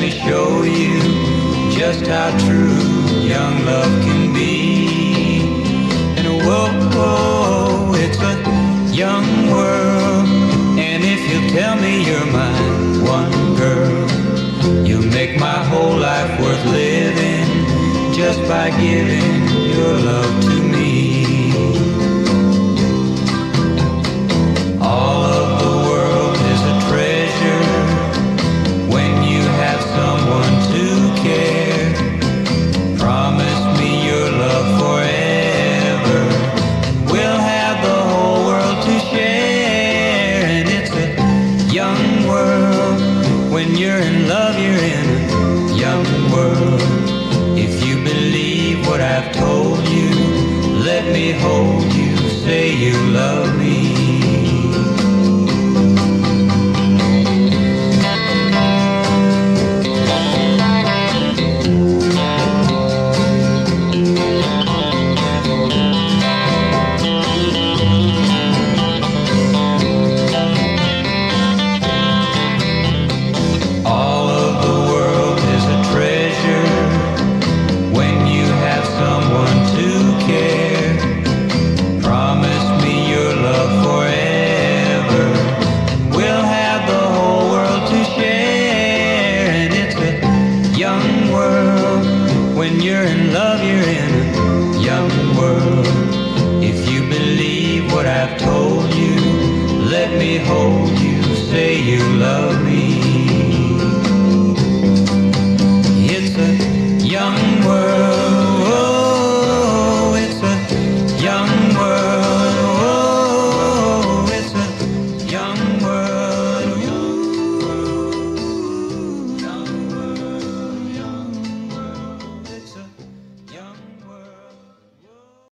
me show you just how true young love can be. And whoa, it's a young world. And if you'll tell me you're my one girl, you'll make my whole life worth living just by giving your love to me. All of the world is a treasure when you have someone to care. Promise me your love forever, and we'll have the whole world to share. And it's a young world. When you're in love, you're in a young world. If you believe what I've told you, let me hold you, say you love me.